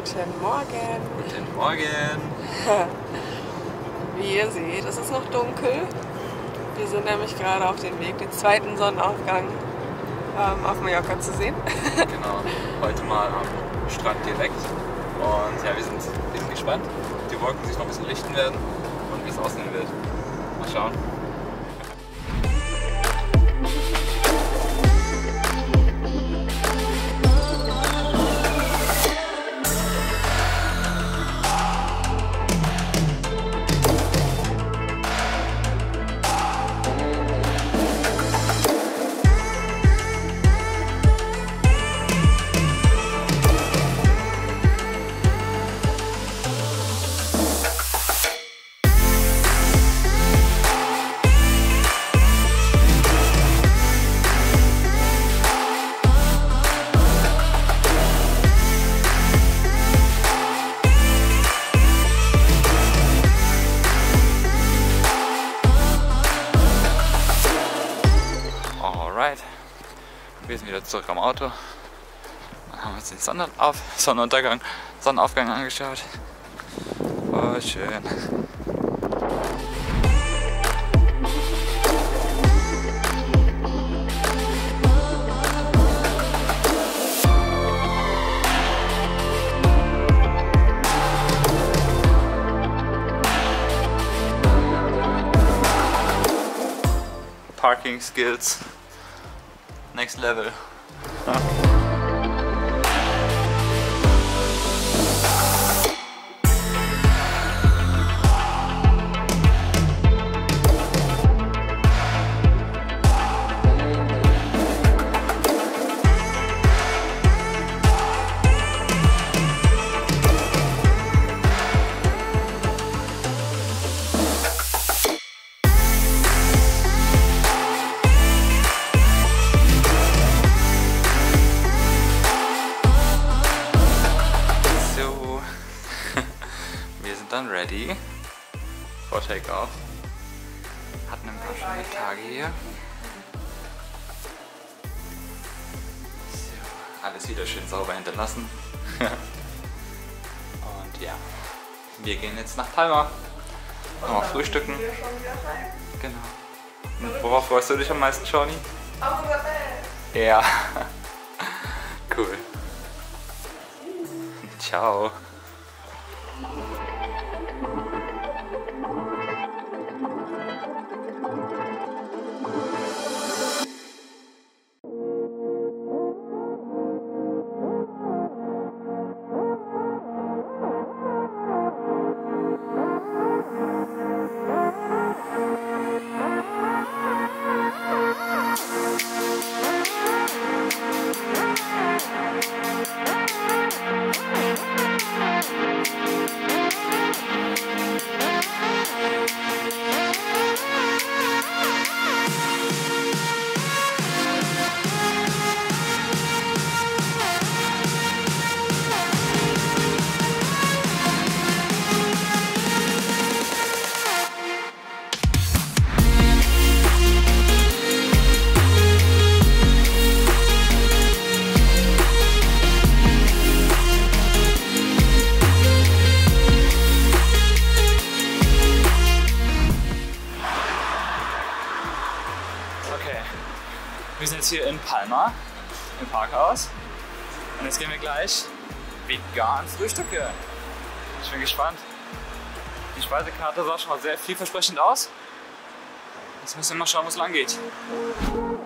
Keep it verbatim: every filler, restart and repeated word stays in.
Guten Morgen. Guten Morgen. Wie ihr seht, es ist noch dunkel. Wir sind nämlich gerade auf dem Weg, den zweiten Sonnenaufgang ähm, auf Mallorca zu sehen. Genau, heute mal am Strand direkt. Und ja, wir sind, wir sind gespannt, ob die Wolken sich noch ein bisschen lichten werden und wie es aussehen wird. Mal schauen. Alright, wir sind wieder zurück am Auto und haben uns den Sonnenauf Sonnenuntergang, Sonnenaufgang angeschaut. Oh, schön. Parking skills, next level. Ja. Dann ready for takeoff. Hatten ein paar schöne Tage hier. So, alles wieder schön sauber hinterlassen. Und ja, wir gehen jetzt nach Palma. Noch frühstücken. Genau. Und worauf freust du dich am meisten, Shawnee? Auf unser Bett. Ja. Cool. Ciao. Wir sind jetzt hier in Palma, im Parkhaus, und jetzt gehen wir gleich vegan frühstücken. Ich bin gespannt. Die Speisekarte sah schon mal sehr vielversprechend aus. Jetzt müssen wir mal schauen, wo es lang geht.